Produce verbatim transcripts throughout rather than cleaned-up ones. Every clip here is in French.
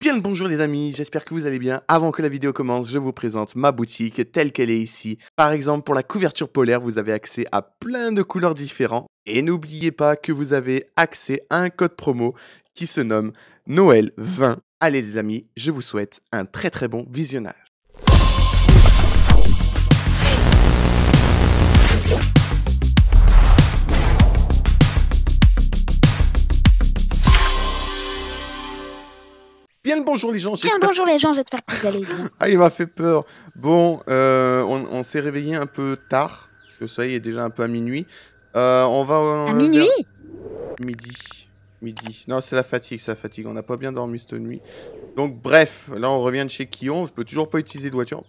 Bien le bonjour les amis, j'espère que vous allez bien. Avant que la vidéo commence, je vous présente ma boutique telle qu'elle est ici. Par exemple, pour la couverture polaire, vous avez accès à plein de couleurs différentes. Et n'oubliez pas que vous avez accès à un code promo qui se nomme Noël vingt. Allez les amis, je vous souhaite un très très bon visionnage. Bien le bonjour les gens, Bien le bonjour les gens, j'espère que vous allez bien. Ah, il m'a fait peur. Bon, euh, on, on s'est réveillé un peu tard, parce que le soleil est déjà un peu à minuit. Euh, on va... Euh, à minuit vers... Midi. Midi. Non, c'est la fatigue, c'est la fatigue. On n'a pas bien dormi cette nuit. Donc bref, là on revient de chez Kion, je peux toujours pas utiliser de voiture.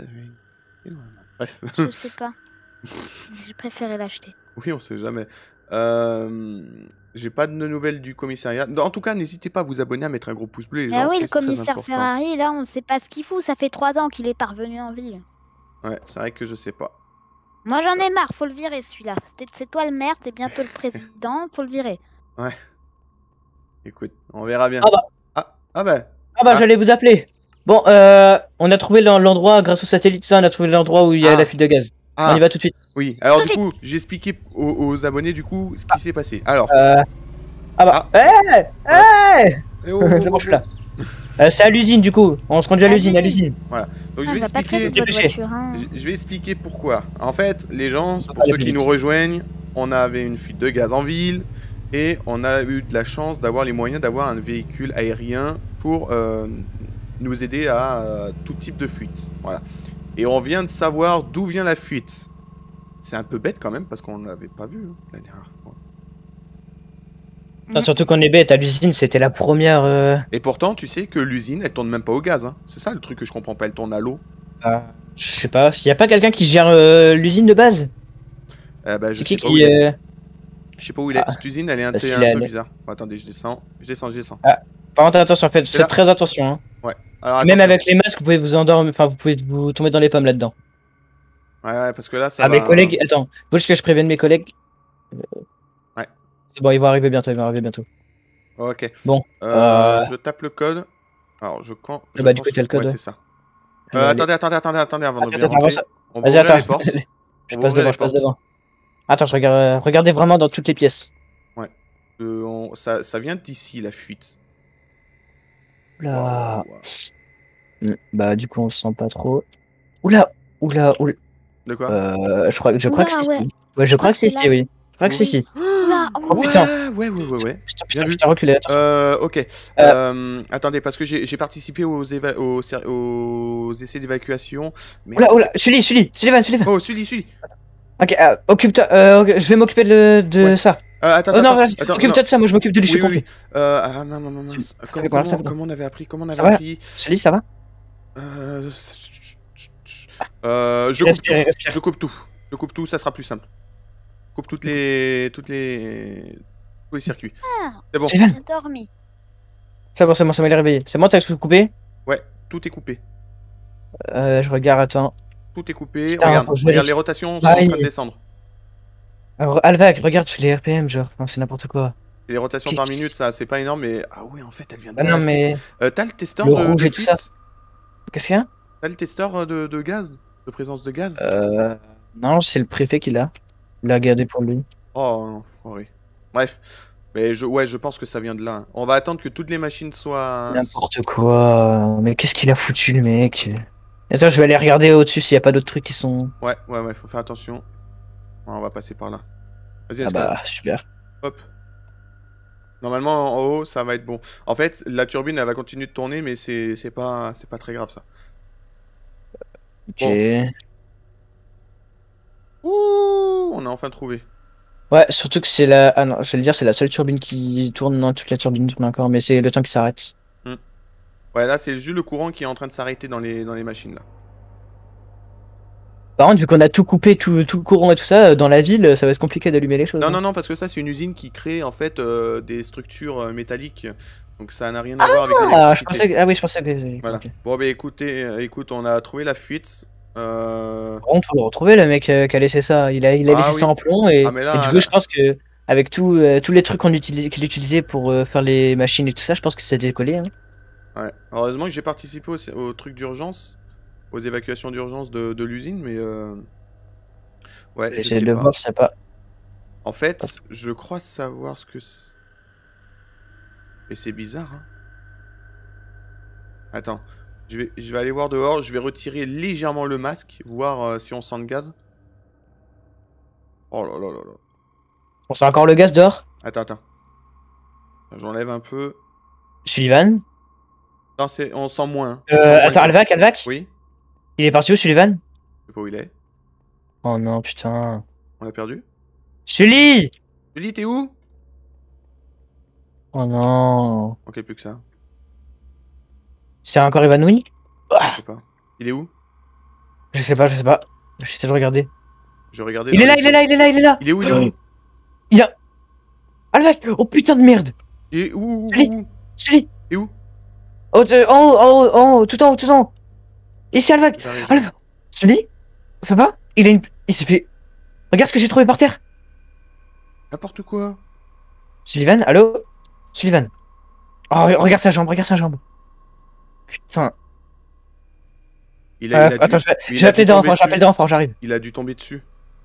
Bref. Je sais pas. J'ai préféré l'acheter. Oui, on sait jamais. Euh... J'ai pas de nouvelles du commissariat. En tout cas, n'hésitez pas à vous abonner, à mettre un gros pouce bleu. Les gens, ah oui, le très commissaire important. Ferrari, là, on sait pas ce qu'il fout. Ça fait trois ans qu'il est parvenu en ville. Ouais, c'est vrai que je sais pas. Moi, j'en ai marre. Faut le virer, celui-là. C'est toi le maire, t'es bientôt le président. Faut le virer. Ouais. Écoute, on verra bien. Ah bah. Ah, ah bah. Ah bah, ah. j'allais vous appeler. Bon, euh, on a trouvé l'endroit, grâce au satellite, ça, on a trouvé l'endroit où il y a Ah. la fuite de gaz. Ah. On y va tout de suite. Oui, alors Tout du coup, j'ai expliqué aux, aux abonnés, du coup, ce qui s'est passé. Alors. Euh... Ah bah. Hé ah. Hé Eh oh, oh, C'est bon, oh, je suis là. Euh, c'est à l'usine, du coup. On se conduit à À l'usine, à l'usine. l'usine. Voilà. Donc je Ah, vais va pas très expliquer. vite, votre Dépêchez. voiture, hein. Je je vais expliquer pourquoi. En fait, les gens, pour pas ceux aller qui vite. nous rejoignent, on avait une fuite de gaz en ville et on a eu de la chance d'avoir les moyens d'avoir un véhicule aérien pour euh, nous aider à euh, tout type de fuite. Voilà. Et on vient de savoir d'où vient la fuite. C'est un peu bête quand même parce qu'on ne l'avait pas vu hein, la dernière fois. Enfin, surtout qu'on est bête, à l'usine, c'était la première. Euh... Et pourtant, tu sais que l'usine, elle tourne même pas au gaz. Hein. C'est ça le truc que je comprends pas. Elle tourne à l'eau. Euh, je sais pas, y a pas quelqu'un qui gère euh, l'usine de base? Eh ben, je C'est sais qui pas où qui. il est. Euh... Je sais pas où il est. Ah. Cette usine, elle est un, Bah, peu- s'il un est peu allé. bizarre. Bon, attendez, je descends. Je descends, je descends. Par contre, attention, faites, C'est là. faites très attention. Hein. Ouais. Alors, Même attention. avec les masques, vous pouvez vous endormir, enfin, vous pouvez vous tomber dans les pommes là-dedans. Ouais, ouais, parce que là, ça Ah, va... mes collègues, attends, faut juste que je prévienne mes collègues. Ouais. C'est bon, ils vont arriver bientôt, ils vont arriver bientôt. Ok. Bon. Euh, Euh... Je tape le code. Alors, je... Quand... Ah je bah, du pense- coup, t'as le code, Ouais, ouais. c'est ça. Alors, Euh, allez. attendez, attendez, attendez, attendez, avant de Attends, bien attends, rentrer. ça- On va Vas-y, ouvrir attends. les portes. Je On va passe ouvrir devant, les je passe portes. devant. Attends, je regarde, regardez vraiment dans toutes les pièces. Ouais. Euh, on- ça, ça vient d'ici, la fuite. Oula. Waouh, waouh. Hmm, Bah, du coup, on se sent pas trop. Oula, oula, oula. De quoi Euh, je crois, je crois Oula, que c'est ouais. ici. Ouais, je crois que c'est ici, là. oui. Je crois que c'est Oui. ici. Oula, oh, Oh, ouais, putain. ouais, ouais, ouais, ouais. Putain, Bien putain, vu. putain, reculez, attends. Euh, ok. Euh, attendez, parce que j'ai j'ai participé aux, éva- aux, ser- aux essais d'évacuation. Mais... Oula, oula, Sully, Sully, Sullivan, Sullivan. Oh, celui, celui. Ok, euh, occupe-toi, euh, ok, je vais m'occuper de, de Ouais. ça. Euh, attends, Oh non, attends, vas-y, attends, non. occupe-toi de ça, moi je m'occupe de lui, je Oui, suis oui, compris. oui. Euh, ah, mince, mince, mince. Ça Comment, fait quoi, ça comment, fait quoi comment on avait appris Comment on Ça avait va appris Sully, ça va? Euh, euh, je coupe Respirez, tout. respirez. Je coupe tout. Je coupe tout, ça sera plus simple. Coupe toutes les, toutes les, tous les circuits. Ah, C'est bon. Sullivan, j'ai dormi. c'est bon, c'est bon, ça m'a l'air réveillé. C'est bon, t'as tout coupé? Ouais, tout est coupé. Euh, je regarde, attends. Tout est coupé. Putain, regarde, faut que je regarde, vérifie. les rotations sont Ah, en train il- de descendre. Alors, Alvac, regarde tous les R P M, genre, non, c'est n'importe quoi. Les rotations Qu'est- par minute, ça, c'est pas énorme, mais ah ouais, en fait, elle vient de Ah là, non, la mais. fuite. Euh, t'as le testeur Le de, rouge de et tout fuite ça. Qu'est-ce qu'il y a? T'as le testeur euh, de, de gaz, de présence de gaz. Euh. Non, c'est le préfet qui l'a. Il a gardé pour lui. Oh non, oui. Bref, mais je, ouais, je pense que ça vient de là. hein. On va attendre que toutes les machines soient. N'importe quoi. Mais qu'est-ce qu'il a foutu, le mec? Attends, je vais aller regarder au-dessus s'il n'y a pas d'autres trucs qui sont. Ouais, ouais, ouais, faut faire attention. Ouais, on va passer par là. Vas-y, Ah let's bah, super. go. Hop. Normalement, en haut, ça va être bon. En fait, la turbine, elle va continuer de tourner, mais c'est c'est pas, c'est pas très grave, ça. Ok. Bon. Ouh, on a enfin trouvé. Ouais, surtout que c'est la. Ah non, je vais le dire, c'est la seule turbine qui tourne. Non, toute la turbine tourne encore, mais c'est le temps qui s'arrête. Ouais, là, c'est juste le courant qui est en train de s'arrêter dans les, dans les machines, là. Par contre, vu qu'on a tout coupé, tout, tout le courant et tout ça, dans la ville, ça va être compliqué d'allumer les choses. Non, hein. non, non, parce que ça, c'est une usine qui crée, en fait, euh, des structures euh, métalliques. Donc, ça n'a rien à voir avec Ah, je l'électricité. pensais que... ah oui, je pensais que. Voilà. Ok. Bon, bah écoutez, euh, écoute, on a trouvé la fuite. Euh... Par contre, faut le retrouver, le mec euh, qui a laissé ça. Il a, il a Ah laissé oui. ça en plomb et, Ah, mais là, et du coup, là- je pense que avec tout, euh, tous les trucs qu'on utilise, qu'il utilisait pour euh, faire les machines et tout ça, je pense que ça a décollé. Hein. Ouais. Heureusement que j'ai participé au, au truc d'urgence, aux évacuations d'urgence de, de l'usine, mais euh... ouais, je J'essaie sais de pas. voir si ça pas. En fait, je crois savoir ce que c'est. Mais c'est bizarre, hein. Attends, je vais, je vais aller voir dehors, je vais retirer légèrement le masque, voir euh, si on sent le gaz. Oh là là là là. On sent encore le gaz dehors? Attends, attends. J'enlève un peu. Sullivan? Non, c'est, on sent moins. Hein. On sent Euh, moins le attends, gaz. Alvac, Alvac? Oui, Il est parti où, Sullivan? je sais pas où il est. Oh non, putain. On l'a perdu. Sully! Julie, t'es où? Oh non. Ok, plus que ça. C'est encore évanoui? Je Ah, sais pas. Il est où? je sais pas, je sais pas. J'essaie de regarder. Je regardais Il dans est là, les il est là, il est là, il est là! Il est où? Il est où? Il a... Alvac! Oh putain de merde! Il est où? Où? Sully! Où? Sully! Il est où? Oh, de- en haut, en haut, en haut, tout en haut, tout en haut! Ici, Alvac! J'arrive. Alvac! Sully? Ça va? Il a une... Il s'est fait... Regarde ce que j'ai trouvé par terre! N'importe quoi. Sullivan, allô? Sullivan. Oh, regarde sa jambe, regarde sa jambe. Putain. Il a, Euh, il a attends, dû... je vais, il je vais a appeler dû des tomber renforts, j'appelle dessus. des renforts, j'arrive. Il a dû tomber dessus.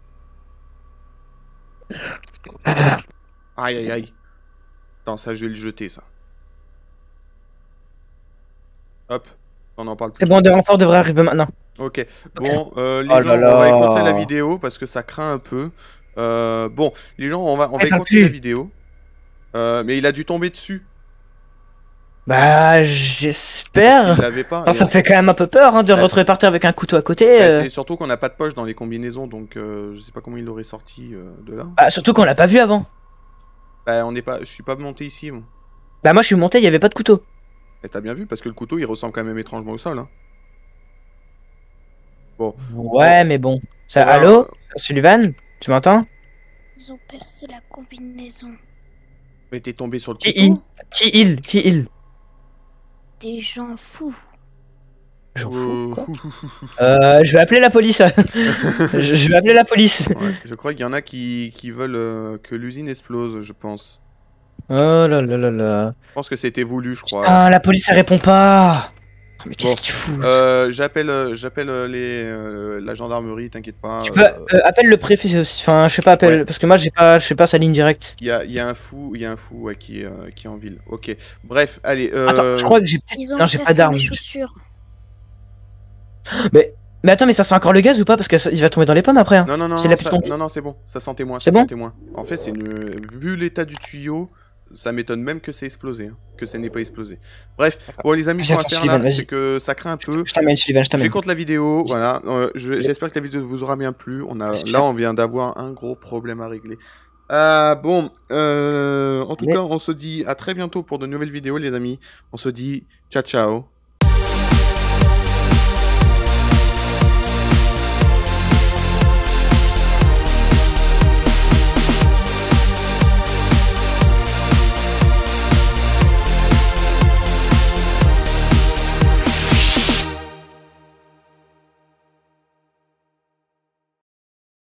Aïe aïe aïe. Attends, ça je vais le jeter ça. Hop, on en parle plus. C'est bon, des renforts devraient arriver maintenant. Ok, bon, euh, les Oh gens, là on va là. écouter la vidéo parce que ça craint un peu. Euh, bon, les gens, on va, on va Attends, écouter plus. la vidéo. Euh, mais il a dû tomber dessus. Bah, Parce j'espère. qu'il l'avait pas. Enfin, Et ça on- fait quand même un peu peur hein, de Ouais. retrouver par terre avec un couteau à côté. Bah, euh. c'est surtout qu'on n'a pas de poche dans les combinaisons, donc euh, je sais pas comment il l'aurait sorti euh, de là. Bah, surtout qu'on l'a pas vu avant. Bah, on n'est pas, je suis pas monté ici. Bon. Bah, moi je suis monté, il y avait pas de couteau. Et t'as bien vu parce que le couteau il ressemble quand même étrangement au sol. Hein. Bon. Ouais, mais bon. Ça, On va- allô? Sullivan? Tu m'entends? Ils ont percé la combinaison. Mais t'es tombé sur le Qui il? couteau? Qui il? Qui il? Des gens fous. J'en Euh, fous, quoi. Euh, je vais appeler la police. je, je vais appeler la police. Ouais, je crois qu'il y en a qui, qui veulent euh, que l'usine explose, je pense. Oh là là là là. Je pense que c'était voulu, je crois. Putain, la police elle répond pas. Oh, mais qu'est-ce Bon, qu'il fout? Euh, j'appelle, euh, j'appelle euh, les, euh, la gendarmerie, t'inquiète pas. Tu peux, euh, euh, appelle le préfet aussi. Enfin, je sais pas, appelle. Ouais. Parce que moi j'ai pas, je sais pas sa ligne directe. Il y a, il y a un fou, il y a un fou ouais, qui, est, euh, qui est en ville. Ok. Bref, allez. Euh... Attends, je crois que j'ai peut-être. Ils ont Non, j'ai pas percé d'armes. mes chaussures. Mais, mais attends, mais ça sent encore le gaz ou pas? Parce qu'il va tomber dans les pommes après. Hein. Non, non, non, C'est non, la ça- piston. non, non, c'est bon. Ça sentait moins. C'est Ça bon sentait moins. En fait, c'est une... vu l'état du tuyau, ça m'étonne même que c'est explosé, hein, que ça n'ait pas explosé. Bref, bon les amis, ce qu'on va J'attends faire Sullivan, là, vas-y. c'est que ça craint un peu. Je t'amène, Sullivan, je t'amène. J'écoute la vidéo, voilà. Euh, je- J'espère que la vidéo vous aura bien plu. On a, là, on vient d'avoir un gros problème à régler. Euh, bon, euh, en tout Mais- cas, on se dit à très bientôt pour de nouvelles vidéos, les amis. On se dit ciao, ciao.